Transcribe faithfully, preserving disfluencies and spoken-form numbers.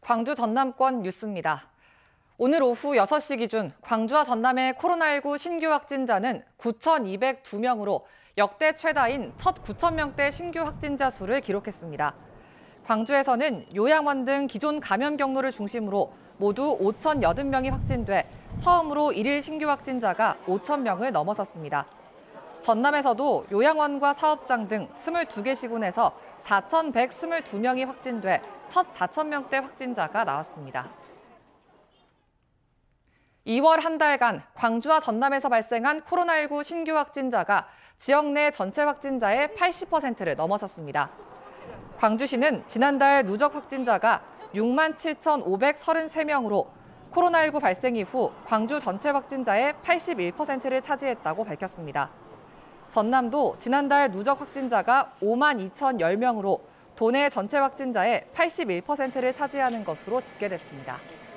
광주 전남권 뉴스입니다. 오늘 오후 여섯 시 기준 광주와 전남의 코로나십구 신규 확진자는 구천이백이 명으로 역대 최다인 첫 구천 명대 신규 확진자 수를 기록했습니다. 광주에서는 요양원 등 기존 감염 경로를 중심으로 모두 오천팔십 명이 확진돼 처음으로 일일 신규 확진자가 오천 명을 넘어섰습니다. 전남에서도 요양원과 사업장 등 이십이 개 시군에서 사천백이십이 명이 확진돼 첫 사천 명대 확진자가 나왔습니다. 이월 한 달간 광주와 전남에서 발생한 코로나십구 신규 확진자가 지역 내 전체 확진자의 팔십 퍼센트를 넘어섰습니다. 광주시는 지난달 누적 확진자가 육만 칠천오백삼십삼 명으로 코로나십구 발생 이후 광주 전체 확진자의 팔십일 퍼센트를 차지했다고 밝혔습니다. 전남도 지난달 누적 확진자가 오만 이천십 명으로 도내 전체 확진자의 팔십일 퍼센트를 차지하는 것으로 집계됐습니다.